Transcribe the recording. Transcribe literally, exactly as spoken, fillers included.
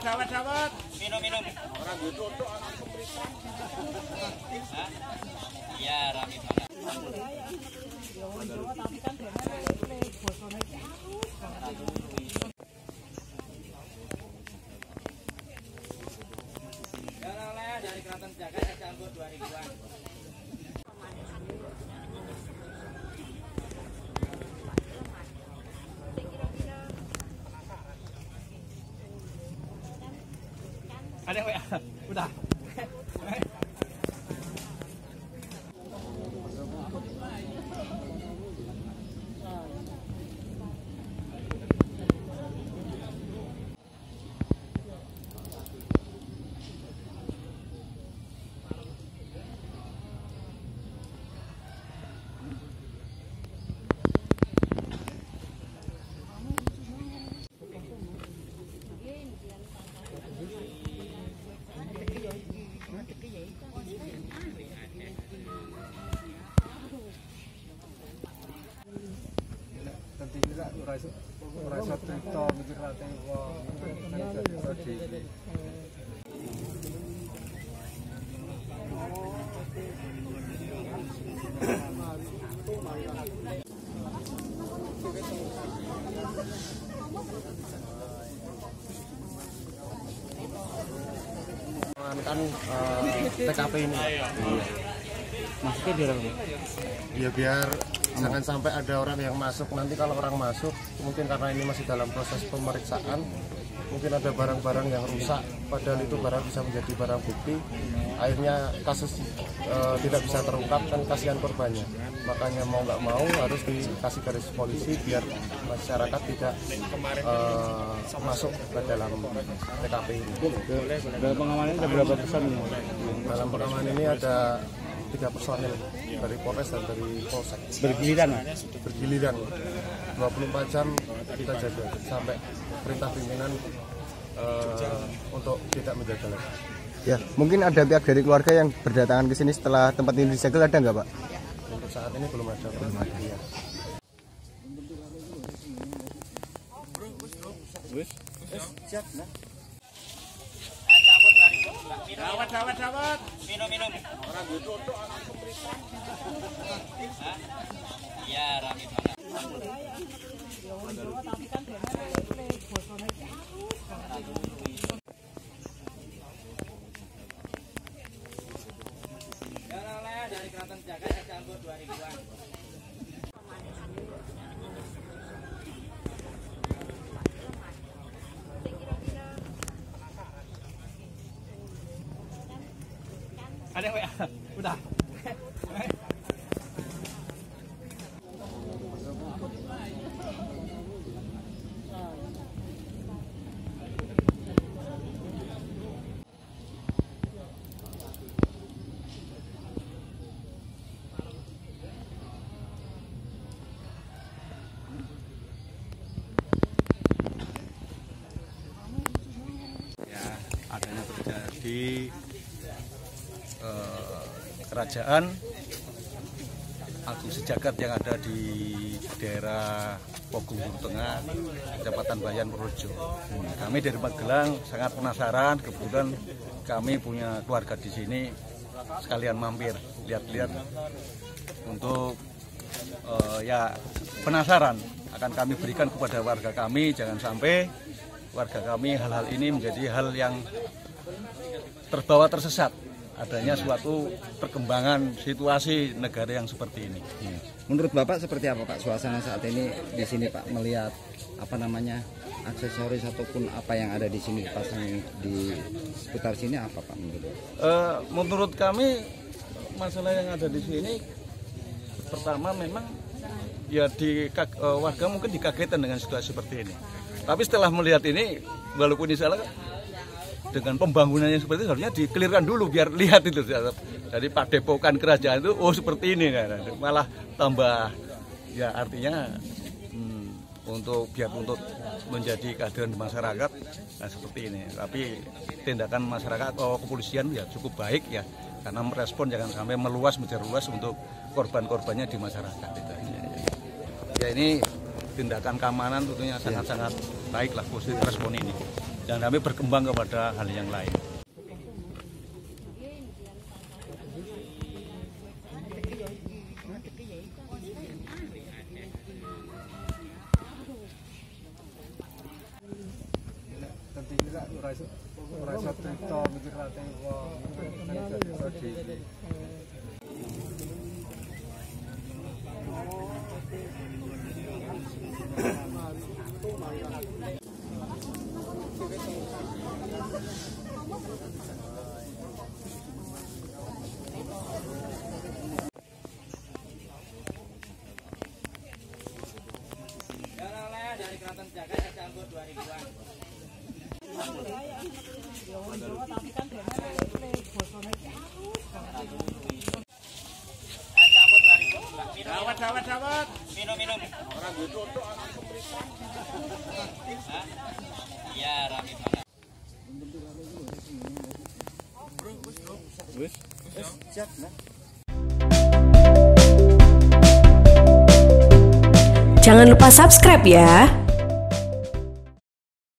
dawet, dawet. Minum, minum. Orang duduk anak pemerintah. Iya, rapi banget. Oleh dari Keraton Jagat campur dua ribuan. Ada W A? Udah. Rasa cerita mikir rate wong kan uh, T K P ini. Maksudnya biar apa? Ya biar jangan sampai ada orang yang masuk. Nanti kalau orang masuk, mungkin karena ini masih dalam proses pemeriksaan, mungkin ada barang-barang yang rusak, padahal itu barang bisa menjadi barang bukti. Akhirnya kasus uh, tidak bisa terungkap, kan kasihan korbannya. Makanya mau nggak mau harus dikasih garis polisi biar masyarakat tidak uh, masuk ke dalam T K P ini. Dalam pengamanan ada berapa persen? Dalam pengamanan ini ada tiga personil dari Polres dan dari Polsek. Bergiliran, bergiliran dua puluh empat jam kita jaga sampai perintah pimpinan uh, untuk tidak menjaga lagi. Ya, mungkin ada pihak dari keluarga yang berdatangan ke sini setelah tempat ini disegel, ada nggak Pak? Untuk saat ini belum ada. Belum ada. Ya. Wis, siap nah. Dawet, dawet, dawet. Minum, minum. Orang duduk anak pemerintah. Iya, rapi banget. Oleh dari Keraton Jagat campur dua ribuan. Ada W A? Udah. Ya, adanya terjadi Kerajaan Agung Sejagat yang ada di daerah Pogungguru Tengah, Kecamatan Bayan, Purworejo. Kami dari Magelang sangat penasaran, kebetulan kami punya keluarga di sini, sekalian mampir lihat-lihat untuk uh, ya penasaran akan kami berikan kepada warga kami. Jangan sampai warga kami hal-hal ini menjadi hal yang terbawa tersesat. Adanya suatu perkembangan situasi negara yang seperti ini. Menurut Bapak seperti apa Pak suasana saat ini di sini Pak, melihat apa namanya aksesoris ataupun apa yang ada di sini dipasang di seputar sini apa Pak menurut Bapak? Uh, menurut kami masalah yang ada di sini pertama memang ya di uh, warga mungkin dikagetkan dengan situasi seperti ini. Tapi setelah melihat ini, walaupun ini salah, dengan pembangunannya seperti itu harusnya dikelirkan dulu biar lihat itu. Jadi padepokan kerajaan itu oh seperti ini kan, malah tambah ya artinya hmm, untuk biar untuk menjadi kehadiran di masyarakat nah seperti ini. Tapi tindakan masyarakat atau kepolisian ya cukup baik ya, karena merespon jangan sampai meluas menjadi luas untuk korban-korbannya di masyarakat. Ya ini tindakan keamanan tentunya sangat-sangat baiklah positif respon ini. Dan kami berkembang kepada hal yang lain. Tentu juga rasa rasa cerita mikir rata wong jadi dari Keraton Jagad es campur dua ribuan. Es campur dua ribu. Dawat, dawat, dawat. Minum, minum. Orang gitu untuk iya, rame banget. Jangan lupa subscribe ya.